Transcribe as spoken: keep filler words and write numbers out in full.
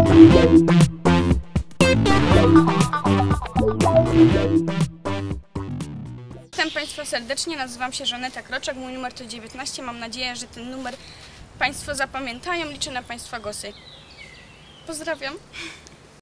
Witam Państwa serdecznie, nazywam się Żaneta Kroczek, mój numer to dziewiętnaście. Mam nadzieję, że ten numer Państwo zapamiętają. Liczę na Państwa głosy. Pozdrawiam.